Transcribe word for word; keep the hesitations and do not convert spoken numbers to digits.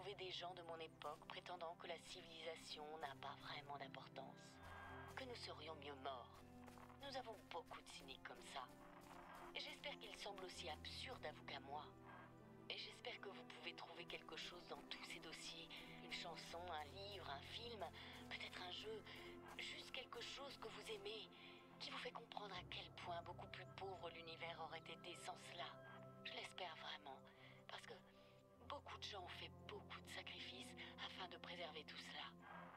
trouver des gens de mon époque prétendant que la civilisation n'a pas vraiment d'importance, que nous serions mieux morts. Nous avons beaucoup de cyniques comme ça. Et j'espère qu'ils semblent aussi absurdes à vous qu'à moi. Et j'espère que vous pouvez trouver quelque chose dans tous ces dossiers. Une chanson, un livre, un film, peut-être un jeu. Juste quelque chose que vous aimez, qui vous fait comprendre à quel point beaucoup plus pauvre l'univers aurait été sans cela. Je l'espère vraiment, parce que beaucoup de gens ont fait beaucoup de sacrifices afin de préserver tout cela.